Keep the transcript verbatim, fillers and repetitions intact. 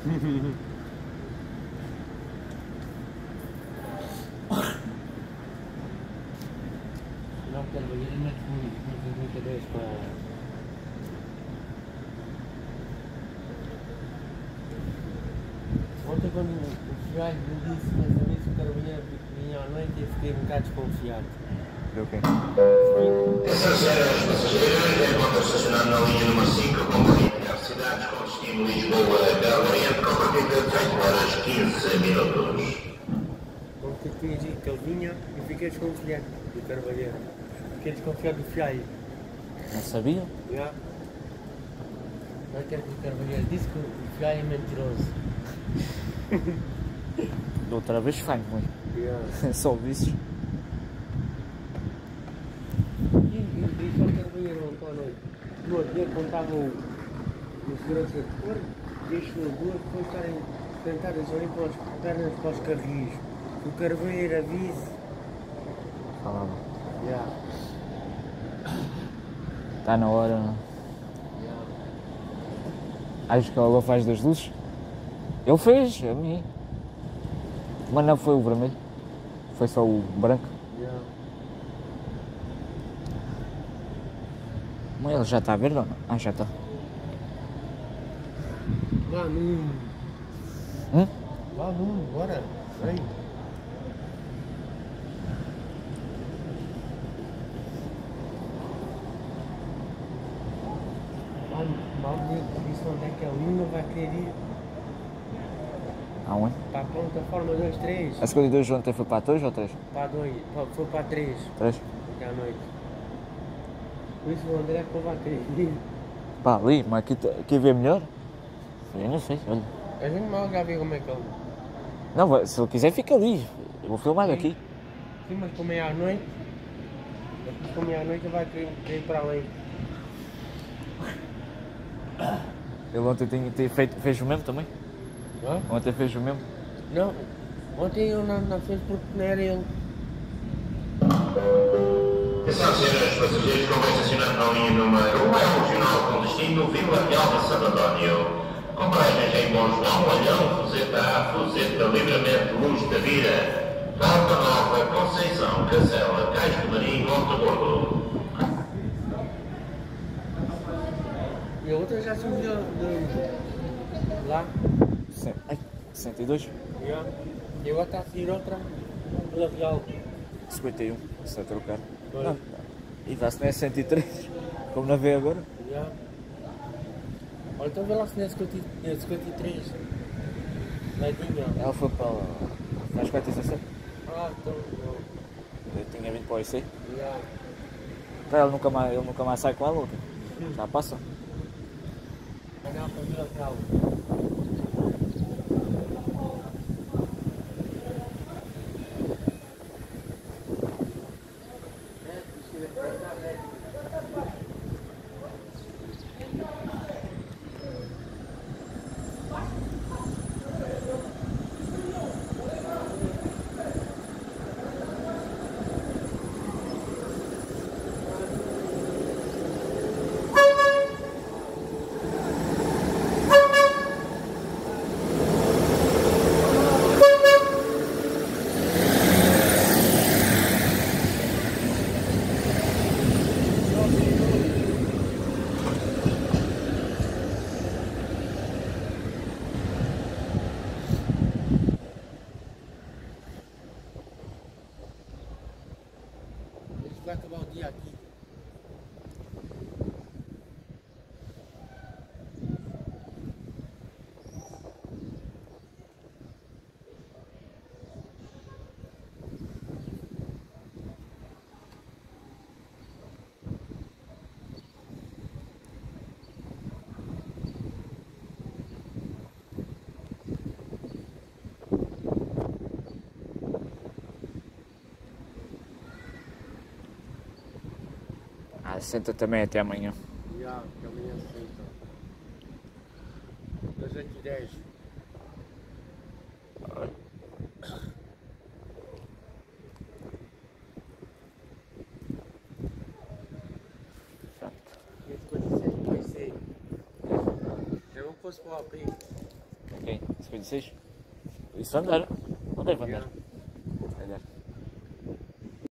Não, Carvalheiro mete muitas brincadeiras para... Ontem quando o Fialho me disse, mas eu disse que o Carvalheiro vinha à noite e eu fiquei um bocado desconfiado. Deu quem? Os passageiros encontram estacionado na linha número cinco com Universidades com destino Lisboa-Belo Oriente a partir das dezoito horas e quinze minutos. Ontem tinha dito que ele vinha e fiquei desconfiado do Carvalheiro. Fiquei desconfiado do Fialho. Não sabia? Já. Não quero que o Carvalheiro disse que o Fialho é mentiroso. Da outra vez faz muito. Yeah. Só visses. E, e disse ao Carvalheiro ontem à noite. No outro dia quando estava o, o segurança de cor, deixou duas depois estarem sentadas ali para as pernas para os carris. O Carvalheiro avise. Falava. Yeah. Está na hora, não? Yeah. Acho que ela faz das luzes. Ele fez, a mim. Mas não foi o vermelho. Foi só o branco. Yeah. Mas ele já está verde ou não? Ah, já está. Vá Nuno. Hum? Vá Nuno, bora. Vem. Mal disse onde é que é o Nuno vai querer ir Aonde? para a plataforma dois três. A cinquenta e dois ontem foi para dois ou três? Para dois, foi para três. três? Até à noite. Por isso o André que vai querer ir. Pá, ali, mas aqui, aqui vê melhor? Eu não sei, olha. A gente mal já viu como é que ele. Não, vai- se ele quiser fica ali. Eu vou filmar daqui. Sim, mas como é à noite, depois como é à noite ele vai querer, querer ir para além. Ele ontem tinha, tinha feito, fez o mesmo também? Hã? Ontem fez o mesmo? Não, ontem eu não, não fiz porque não era ele. Atenção, senhores passageiros, como estacionado na linha número um, é um regional com destino Vila Real de Santo António. Com paragens em Bom João, Olhão, Fuzeta A, Fuzeta, Livramento, Luz da Vira, Porta Nova, Conceição, Cacela, Cais de Marim, Monte Gordo. E a outra já subiu de lá. Cem- Ai, cento e dois? Já. E agora está a seguir outra pela Real. cinquenta e um, se a trocar. Pois. Não, e dá-se não é cento e três, como não vê agora. Já. Olha, então vê lá se não é cinquenta e três. Ledinha. Ela foi para lá, às quatro e dezessete. Ah, então não. Eu tinha vindo para o I C. Já. Então ele nunca mais, ele nunca mais sai com a outra. Já passa. Canal para Vila Real. Vai acabar o dia aqui. Ah, senta também até amanhã. Já, que amanhã senta. Das oito e dez. E as coisas sempre vai ser. Eu não fosse para o A P. Ok, cinquenta e seis. Isso andar. Não deve andar. Andar.